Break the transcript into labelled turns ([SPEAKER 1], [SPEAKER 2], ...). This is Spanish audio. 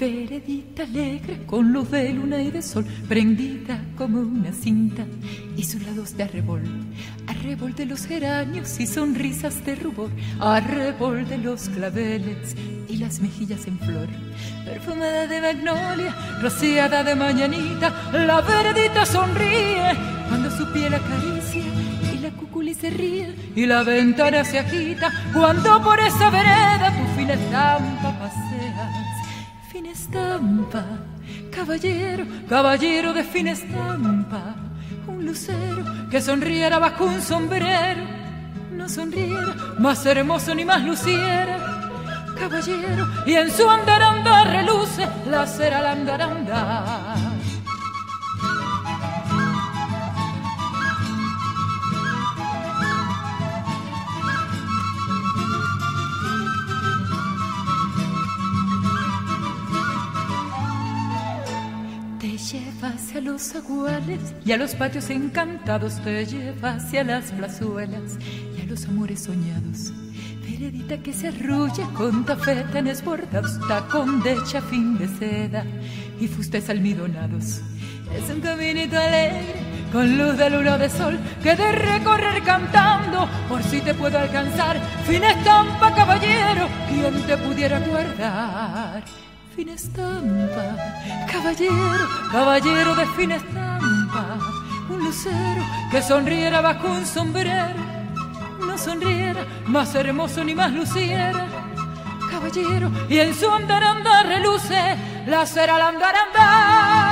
[SPEAKER 1] veredita alegre, con luz de luna y de sol, prendida como una cinta, y sus lados de arrebol de los geranios y sonrisas de rubor, arrebol de los claveles y las mejillas en flor, perfumada de magnolia, rociada de mañanita, la veredita sonríe cuando su piel acaricia, y la cuculi se ríe y la ventana se agita cuando por esa vereda tu fina estampa paseas. Fina estampa, caballero, caballero de fina estampa, un lucero que sonriera bajo un sombrero, no sonriera más hermoso ni más luciera, caballero, y en su andaranda reluce la cera al andaranda. Te lleva hacia los aguales y a los patios encantados, te lleva hacia las plazuelas y a los amores soñados. Veredita que se arrulla con tafetanes bordados, tacón de chafín de seda y fustes almidonados. Es un caminito alegre con luz de luna de sol que de recorrer cantando por si te puedo alcanzar. Fina estampa, caballero, quien te pudiera guardar. Fina estampa, caballero, caballero de fina estampa, un lucero que sonriera bajo un sombrero, no sonriera más hermoso ni más luciera, caballero, y en su andaranda reluce la cera al andaranda.